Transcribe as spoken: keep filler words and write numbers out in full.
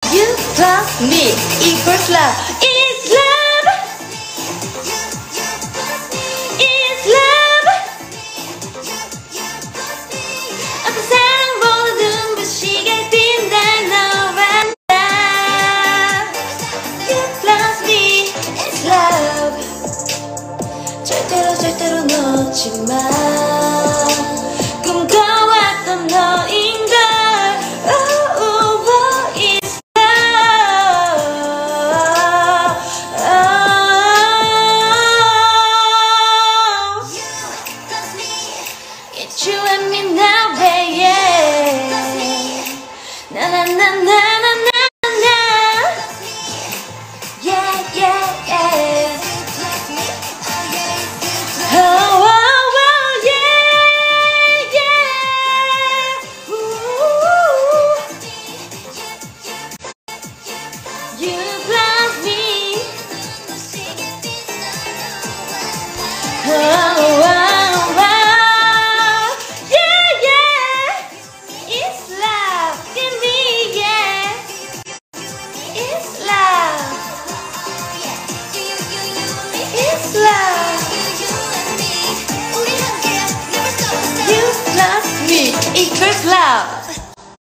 You plus me equals love. It's love. It's love. 어떤 사랑보다 눈부시게 빛날 너와 나. You plus me. It's love. 절대로 절대로 놓지 마. 꿈꿔왔던 너인걸. Oh, oh, it's love. Oh. It's you and me now, baby. Na na na na na na na. Yeah, yeah, yeah. Oh, oh, oh, yeah, yeah. Ooh. You plus me. Oh, oh, oh. Yeah, yeah. It's love. Give me, yeah. It's love. It's love. You plus me equals love.